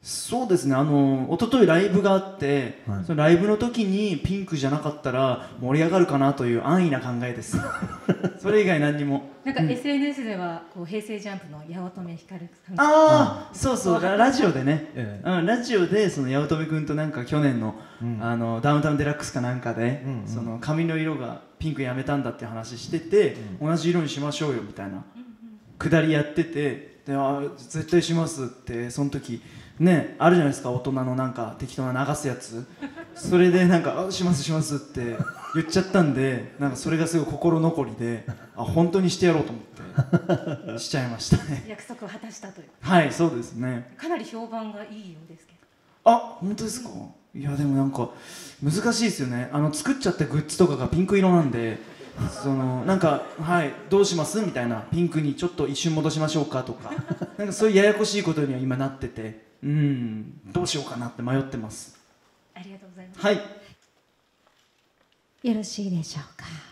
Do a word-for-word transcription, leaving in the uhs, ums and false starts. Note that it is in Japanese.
そうですね、あの一昨日ライブがあって、 はい、 そのライブの時にピンクじゃなかったら盛り上がるかなという安易な考えですそれ以外何にも。 なんか エスエヌエス ではこう平成ジャンプの八乙女光さん、 ああそうそうラ、ラジオでね、 ええうん、ラジオでその八乙女君となんか去年の、 うん、 あのダウンタウンデラックスかなんかで、 うんうん、 その髪の色がピンクやめたんだって話してて、うん、同じ色にしましょうよみたいな、うんうん、くだりやってて、であ絶対しますってその時ね、あるじゃないですか、大人のなんか適当な流すやつそれでなんかあしますしますって言っちゃったんで、なんかそれがすごい心残りで、あ本当にしてやろうと思ってしちゃいましたね約束を果たしたという。 はいそうですね。 かなり評判がいいようですけど。 あ本当ですか、うん、いやでもなんか難しいですよね。あの作っちゃったグッズとかがピンク色なんで、そのなんかはいどうしますみたいな、ピンクにちょっと一瞬戻しましょうかとかなんかそういうややこしいことには今なってて、うんどうしようかなって迷ってます。 ありがとうございます。 はい、 よろしいでしょうか。